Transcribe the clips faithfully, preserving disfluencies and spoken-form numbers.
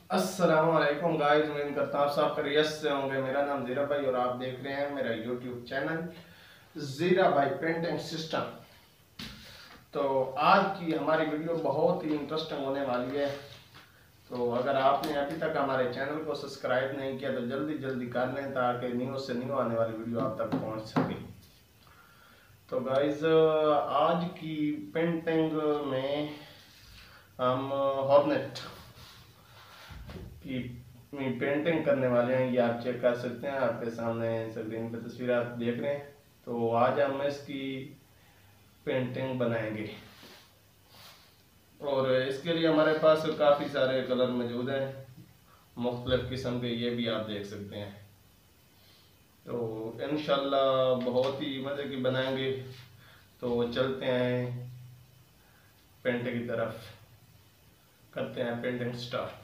अस्सलामुअलैकुम गाइस, उम्मीद करता हूँ सब खैरियत से होंगे। मेरा नाम ज़ीरा भाई और आप देख रहे हैं मेरा यूट्यूब चैनल ज़ीरा भाई पेंटिंग सिस्टम। तो आज की हमारी वीडियो बहुत ही इंटरेस्टिंग होने वाली है। तो अगर आपने अभी तक हमारे चैनल को सब्सक्राइब नहीं किया तो जल्दी जल्दी कर लें ताकि न्यू से न्यू आने वाली वीडियो आप तक पहुँच सके। तो गाइस, आज की पेंटिंग में हम हॉर्नेट की पेंटिंग करने वाले हैं। ये आप चेक कर सकते हैं, आपके सामने स्क्रीन पे तस्वीर आप देख रहे हैं। तो आज हम इसकी पेंटिंग बनाएंगे और इसके लिए हमारे पास काफ़ी सारे कलर मौजूद हैं, मुख्तलिफ किस्म के, ये भी आप देख सकते हैं। तो इंशाल्लाह बहुत ही मज़े की बनाएंगे। तो चलते हैं पेंटिंग की तरफ, करते हैं पेंटिंग स्टार्ट।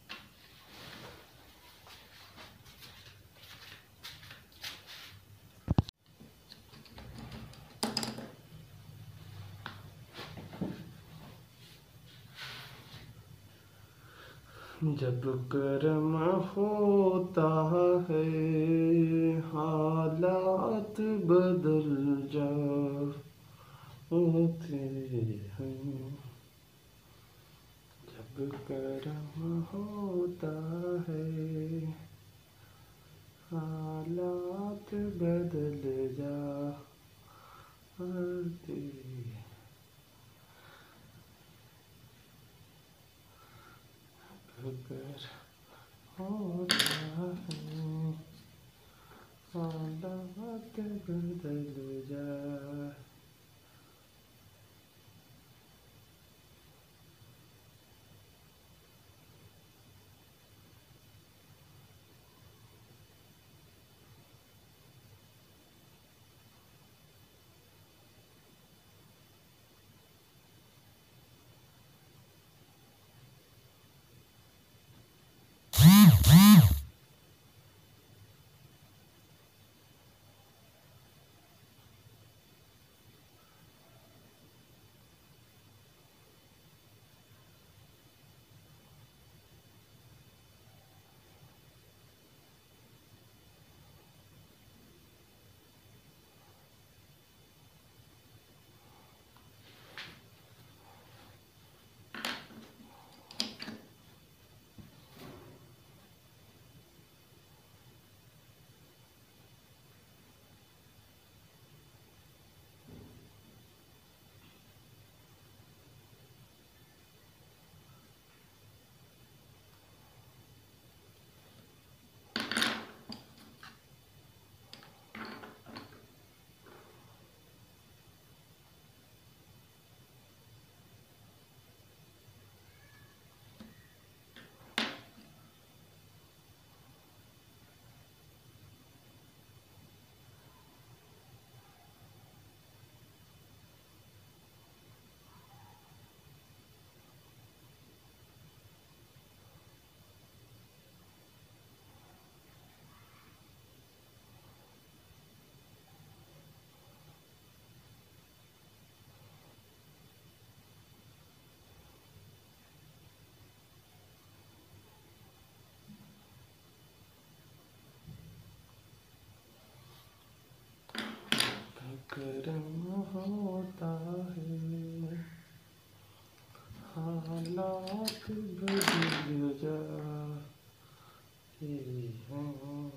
जब कर्म होता है हालात बदल जाते हैं। जब कर्म होता है हालात बदल जाते हैं। अगर होता है हालात बदल जा। कर्म होता है हालात बदल जाते हैं।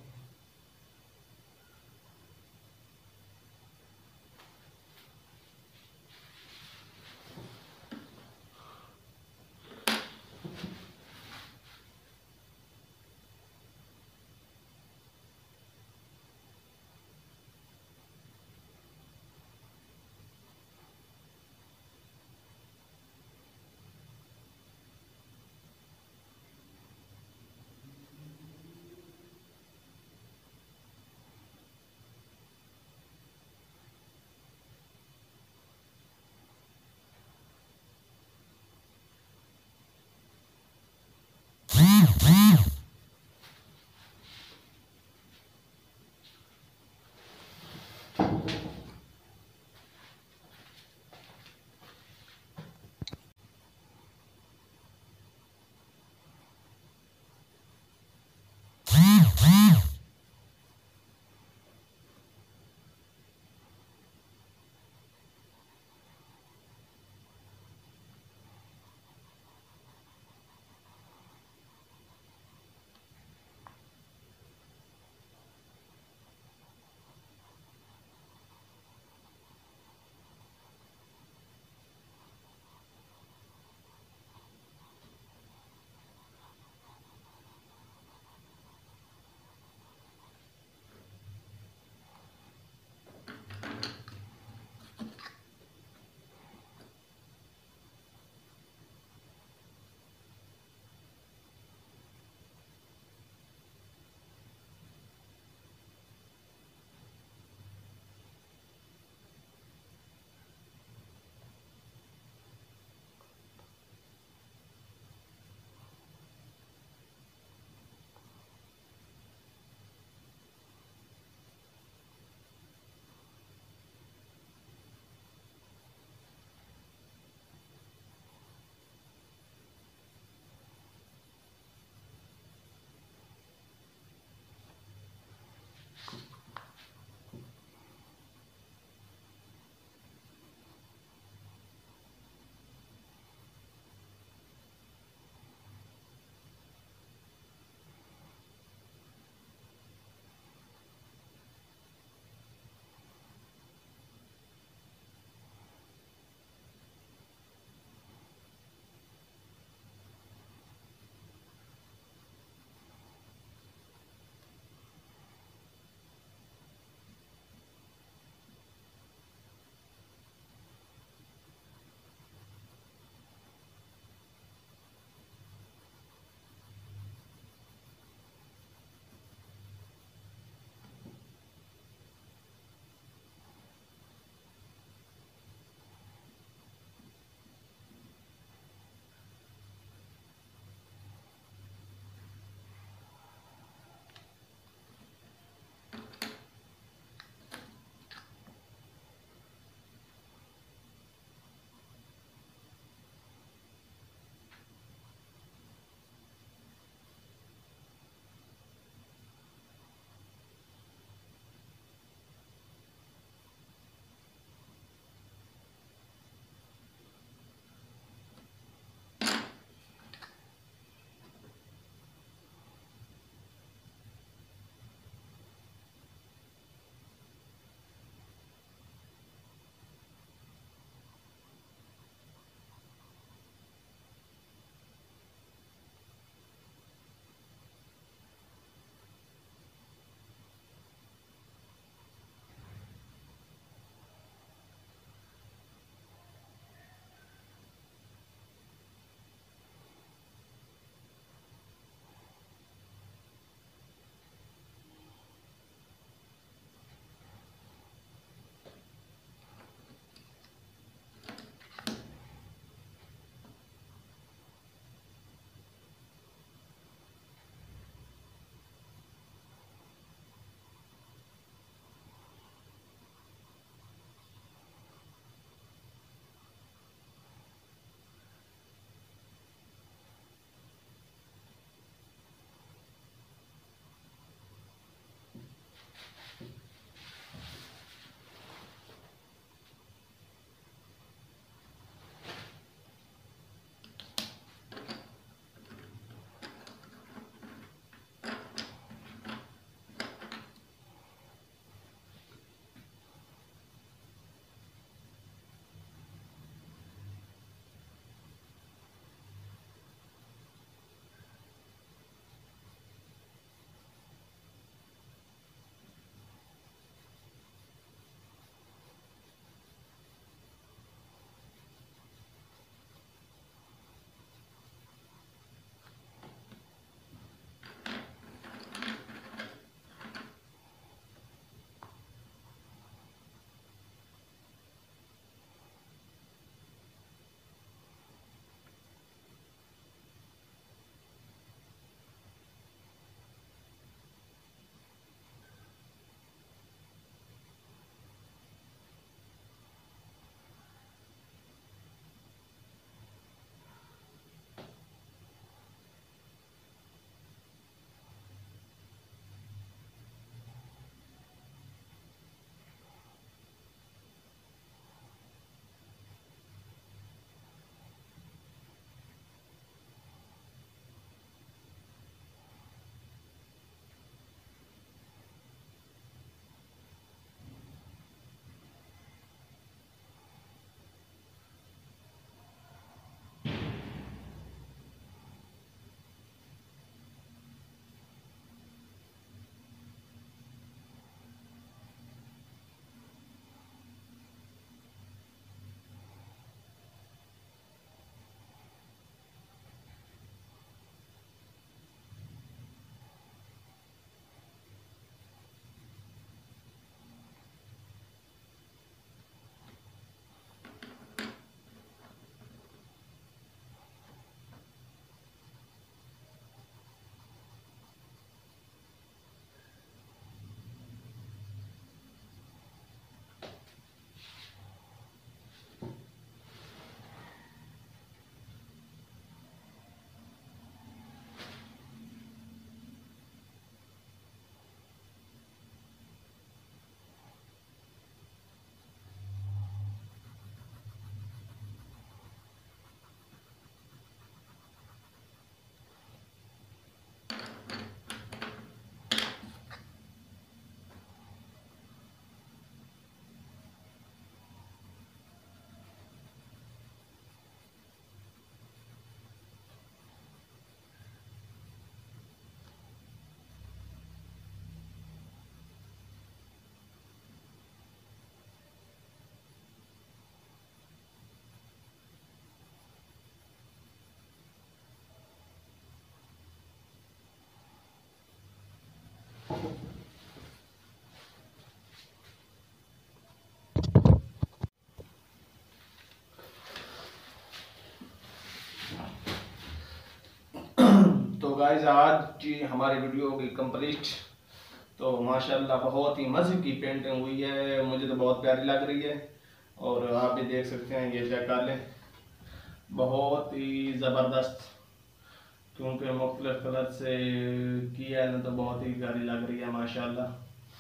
गाइस आज की हमारी वीडियो होगी कंप्लीट। तो माशाल्लाह बहुत ही मजे की पेंटिंग हुई है, मुझे तो बहुत प्यारी लग रही है और आप भी देख सकते हैं। ये चेक कर लें, बहुत ही ज़बरदस्त, क्योंकि मुख्तलिफ कलर से किया है ना, तो बहुत ही प्यारी लग रही है माशाल्लाह।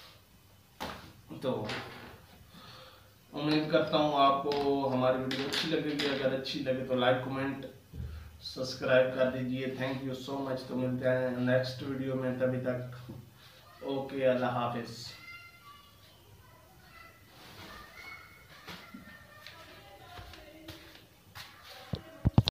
तो उम्मीद करता हूँ आपको हमारी वीडियो अच्छी लगेगी। अगर अच्छी लगे तो लाइक कमेंट सब्सक्राइब कर दीजिए। Thank you so much. तो मिलते हैं नेक्स्ट वीडियो में, तभी तक ओके, अल्लाह हाफिज़।